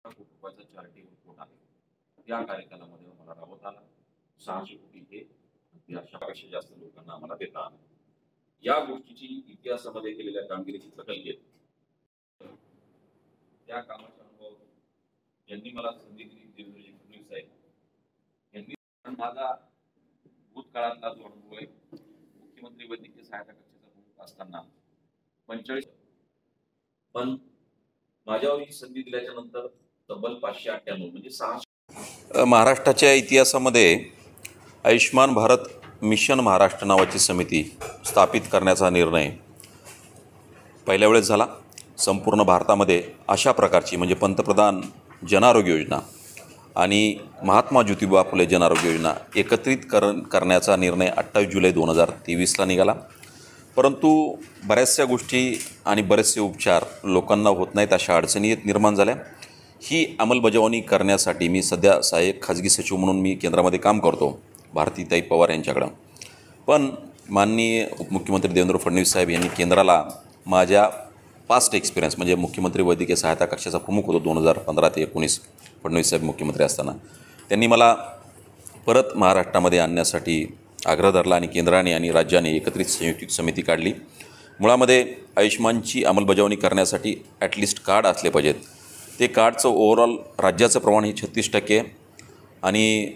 कुटुंबाचा charity report आहे त्या कार्यक्रमामध्ये मला राबवता आला 600 कोटी हे अगदी 100पेक्षा जास्त लोकांना आम्हाला देता आलं. या गोष्टीची इतिहासामध्ये केलेल्या कामगिरीची दखल घेत त्या कामाचा अनुभव यांनी मला संधी दिली. देवेंद्रजी फडणवीस साहेब यांनी माझा भूतकाळातला जो अनुभव आहे मुख्यमंत्री वैद्यकीय सहायता कक्षाचा प्रमुख असताना 45 पण माझ्यावर ही संधी दिल्याच्या नंतर तब्बल 598 म्हणजे 600. महाराष्ट्राच्या इतिहासामध्ये आयुष्मान भारत मिशन महाराष्ट्र नावाची समिती स्थापित करण्याचा निर्णय पहिल्या वेळेस झाला. संपूर्ण भारतामध्ये अशा प्रकारची म्हणजे पंतप्रधान जन आरोग्य योजना आणि महात्मा ज्योतिबा फुले जन आरोग्य योजना एकत्रित करण्याचा निर्णय 28 जुलै 2023ला निघाला. परंतु बऱ्याचशा गोष्टी आणि बरेचसे उपचार लोकांना होत नाहीत, अशा अडचणी निर्माण झाल्या. ही अंमलबजावणी करण्यासाठी मी सध्या सहाय्यक खाजगी सचिव म्हणून मी केंद्रामध्ये काम करतो भारतीताई पवार यांच्याकडं. पण माननीय उपमुख्यमंत्री देवेंद्र फडणवीस साहेब यांनी केंद्राला माझ्या पास्ट एक्सपिरियन्स म्हणजे मुख्यमंत्री वैद्यकीय सहायता कक्षाचा प्रमुख होतो 2015 ते 19 फडणवीस साहेब मुख्यमंत्री असताना, त्यांनी मला परत महाराष्ट्रामध्ये आणण्यासाठी आग्रह धरला आणि केंद्राने आणि राज्याने एकत्रित संयुक्त समिती काढली. मुळामध्ये आयुष्मानची अंमलबजावणी करण्यासाठी ॲटलिस्ट कार्ड असले पाहिजेत. ते कार्डचं ओव्हरऑल राज्याचं प्रमाण हे 36% आणि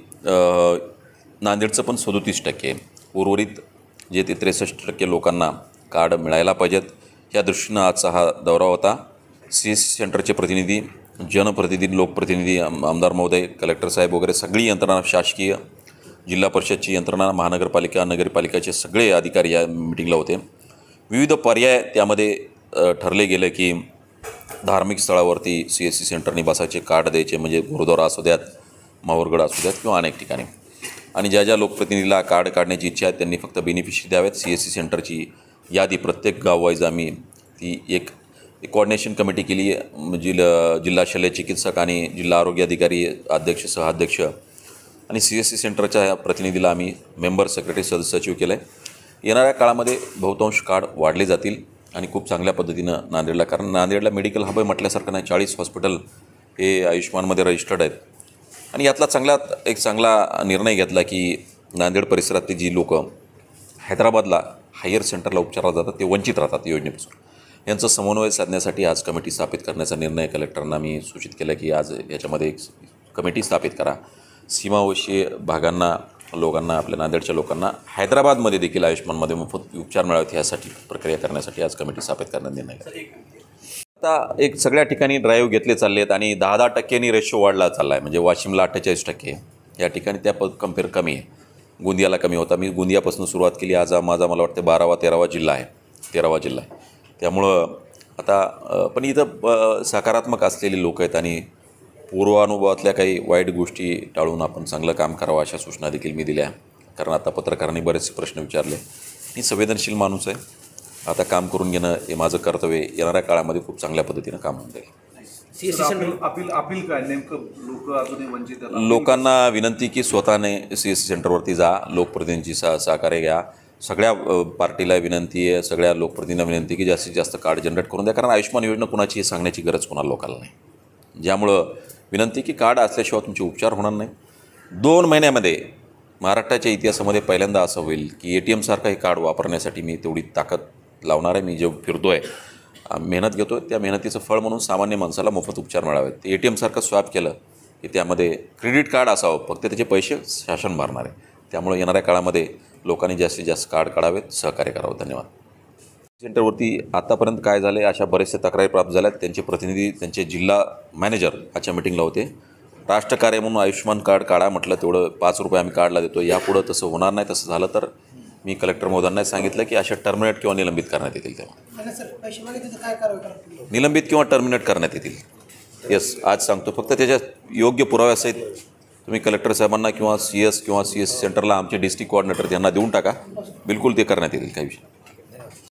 नांदेडचं पण 37%. उर्वरित जे ते 63% लोकांना कार्ड मिळायला पाहिजेत. या दृष्टीनं आजचा हा दौरा होता. CSC सेंटरचे प्रतिनिधी, जनप्रतिनिधी, लोकप्रतिनिधी, आमदार महोदय, कलेक्टर साहेब वगैरे सगळी यंत्रणा, शासकीय जिल्हा परिषदची यंत्रणा, महानगरपालिका, नगरपालिकाचे सगळे अधिकारी या मिटिंगला होते. विविध पर्याय त्यामध्ये ठरले गेले की धार्मिक स्थळावरती CSC सेंटरनी बसायचे कार्ड द्यायचे, म्हणजे गुरुद्वारा असू द्यात, माहूरगड असू द्यात किंवा अनेक ठिकाणी. आणि ज्या ज्या लोकप्रतिनिधीला कार्ड काढण्याची इच्छा आहे त्यांनी फक्त बेनिफिशरी द्यावेत. CSC सेंटरची यादी प्रत्येक गाववाईज आम्ही ती एक कोऑर्डिनेशन कमिटी केली. जिल्हा शल्य चिकित्सक आणि जिल्हा आरोग्य अधिकारी, अध्यक्ष, सहाध्यक्ष आणि CSC सेंटरच्या प्रतिनिधीला आम्ही मेंबर, सेक्रेटरी, सचिव केलं आहे. येणाऱ्या काळामध्ये बहुतांश कार्ड वाढले जातील आणि खूप चांगल्या पद्धतीनं नांदेडला, कारण नांदेडला मेडिकल हब म्हटल्यासारखं नाही, 40 हॉस्पिटल हे आयुष्मानमध्ये रजिस्टर्ड आहेत. आणि यातला एक चांगला निर्णय घेतला की नांदेड परिसरातली जी लोक हैदराबादला हायर सेंटरला उपचाराला जातात ते वंचित राहतात योजनेपासून. यांचं समन्वय साधण्यासाठी आज कमिटी स्थापित करण्याचा निर्णय कलेक्टरांना मी सूचित केला की आज याच्यामध्ये एक कमिटी स्थापित करा. सीमावर्षीय भागांना, लोकांना, आपल्या नांदेडच्या लोकांना हैदराबादमध्ये देखील आयुष्मानमध्ये मोफत उपचार मिळावेत यासाठी प्रक्रिया करण्यासाठी आज कमिटी स्थापित करण्याचा निर्णय घेतला. आता एक सगळ्या ठिकाणी ड्राईव्ह घेतले चालले आहेत आणि 10% रेशो वाढला चालला आहे. म्हणजे वाशिमला 48%, या ठिकाणी त्या कम्पेअर कमी आहे. गोंदियाला कमी होता. मी गोंदियापासून सुरुवात केली. आज माझा मला वाटतं 13वा जिल्हा आहे. त्यामुळं आता पण इथं सकारात्मक असलेली लोक आहेत आणि पूर्वानुभवातल्या काही वाईट गोष्टी टाळून आपण चांगलं काम करावं अशा सूचना देखील मी दिल्या. कारण आता पत्रकारांनी बरेचसे प्रश्न विचारले. मी संवेदनशील माणूस आहे. आता काम करून घेणं हे माझं कर्तव्य. येणाऱ्या काळामध्ये खूप चांगल्या पद्धतीनं काम होऊन जाईल. अपील काय नेमकं लोक अजूनही वंचित लोकांना विनंती की स्वतःने CSC सेंटरवरती जा, लोकप्रतिनिधींची सहकार्य घ्या. सगळ्या पार्टीला विनंती आहे, सगळ्या लोकप्रतिनिधींना विनंती की जास्तीत जास्त कार्ड जनरेट करून द्या. कारण आयुष्मान योजना कुणाची सांगण्याची गरज कोणाला लोकांना नाही. ज्यामुळं विनंती की कार्ड असल्याशिवाय तुमचे उपचार होणार नाही. 2 महिन्यामध्ये महाराष्ट्राच्या इतिहासामध्ये पहिल्यांदा असं होईल की ATM सारखं हे कार्ड वापरण्यासाठी मी तेवढी ताकद लावणार आहे. मी जे फिरतो आहे, मेहनत घेतो आहे, त्या मेहनतीचं फळ म्हणून सामान्य माणसाला मोफत उपचार मिळावेत. ते ATM सारखं स्वॅप केलं की त्यामध्ये क्रेडिट कार्ड असावं, फक्त त्याचे पैसे शासन भरणार आहे. त्यामुळे येणाऱ्या काळामध्ये लोकांनी जास्तीत जास्त कार्ड काढावेत, सहकार्य करावं. धन्यवाद. सेंटरवरती आतापर्यंत काय झाले, अशा बरेचसे तक्रारी प्राप्त झाल्यात. त्यांचे प्रतिनिधी, त्यांचे जिल्हा मॅनेजर आजच्या मिटिंगला होते. राष्ट्रकार्य म्हणून आयुष्मान कार्ड काढा म्हटलं, तेवढं ₹5 आम्ही कार्डला देतो. यापुढं तसं होणार नाही. तसं झालं तर मी कलेक्टर महोदयांना सांगितलं की अशा टर्मिनेट किंवा निलंबित करण्यात येतील. तेव्हा निलंबित किंवा टर्मिनेट करण्यात येतील. येस, आज सांगतो. फक्त त्याच्या योग्य पुराव्यासहित तुम्ही कलेक्टर साहेबांना किंवा CS किंवा CSC सेंटरला आमचे डिस्ट्रिक्ट कोऑर्डिनेटर यांना देऊन टाका. बिलकुल ते करण्यात येतील. काही विषय